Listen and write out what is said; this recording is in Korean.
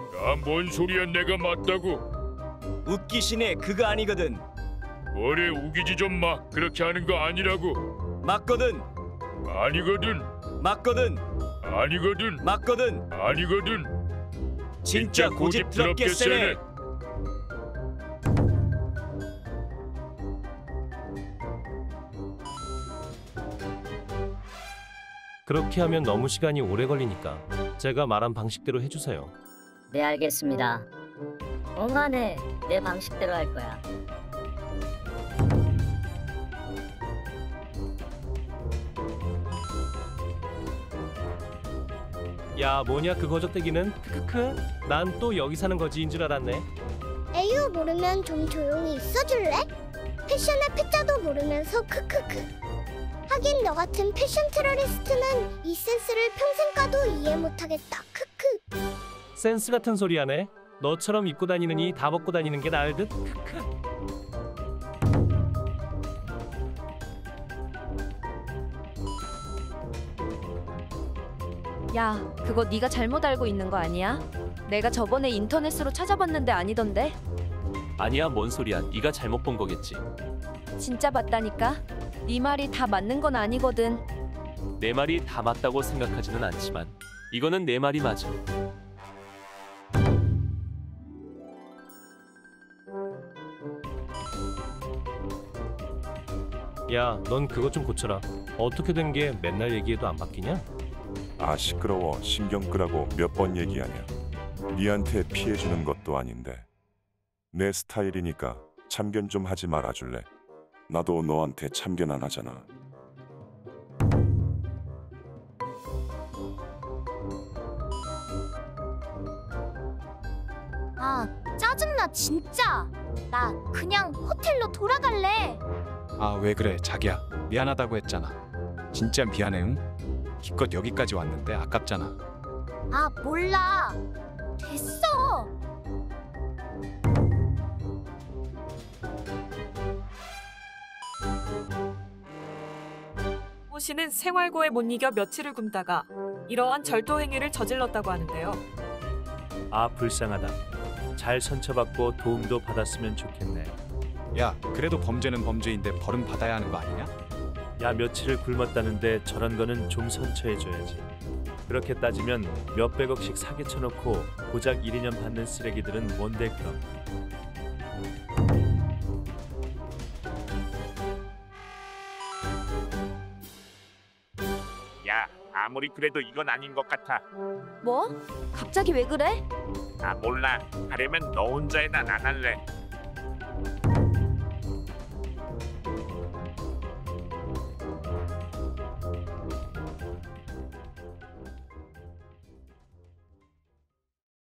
아, 뭔 소리야? 내가 맞다고. 웃기시네. 그거 아니거든. 뭐래, 우기지 좀 마. 그렇게 하는 거 아니라고. 맞거든. 아니거든. 맞거든. 아니거든. 맞거든. 아니거든. 진짜 고집스럽게 세네. 그렇게 하면 너무 시간이 오래 걸리니까 제가 말한 방식대로 해주세요. 네, 알겠습니다. 엉안해. 내 방식대로 할 거야. 야, 뭐냐 그 거적대기는? 크크크. 난 또 여기 사는 거지인 줄 알았네. 에휴, 모르면 좀 조용히 있어줄래? 패션의 패자도 모르면서 크크크. 하긴 너 같은 패션 테러리스트는 이 센스를 평생 가도 이해 못하겠다. 크크. 센스 같은 소리 하네. 너처럼 입고 다니느니 다 벗고 다니는 게 나을 듯. 크크. 야, 그거 네가 잘못 알고 있는 거 아니야? 내가 저번에 인터넷으로 찾아봤는데 아니던데? 아니야, 뭔 소리야. 네가 잘못 본 거겠지. 진짜 봤다니까? 네 말이 다 맞는 건 아니거든. 내 말이 다 맞다고 생각하지는 않지만 이거는 내 말이 맞아. 야, 넌 그거 좀 고쳐라. 어떻게 된 게 맨날 얘기해도 안 바뀌냐? 아, 시끄러워. 신경 끄라고 몇 번 얘기하냐. 니한테 피해주는 것도 아닌데. 내 스타일이니까 참견 좀 하지 말아줄래? 나도 너한테 참견 안 하잖아. 아, 짜증나 진짜. 나 그냥 호텔로 돌아갈래. 아, 왜 그래 자기야. 미안하다고 했잖아. 진짜 미안해. 응? 기껏 여기까지 왔는데 아깝잖아. 아, 몰라. 됐어. 모 씨는 생활고에 못 이겨 며칠을 굶다가 이러한 절도 행위를 저질렀다고 하는데요. 아, 불쌍하다. 잘 선처받고 도움도 받았으면 좋겠네. 야, 그래도 범죄는 범죄인데 벌은 받아야 하는 거 아니냐? 야, 며칠을 굶었다는데 저런 거는 좀 선처해줘야지. 그렇게 따지면 몇백억씩 사기 쳐놓고 고작 1, 2년 받는 쓰레기들은 뭔데 그럼. 야, 아무리 그래도 이건 아닌 것 같아. 뭐? 갑자기 왜 그래? 아, 몰라. 하려면 너 혼자 해. 난 안 할래.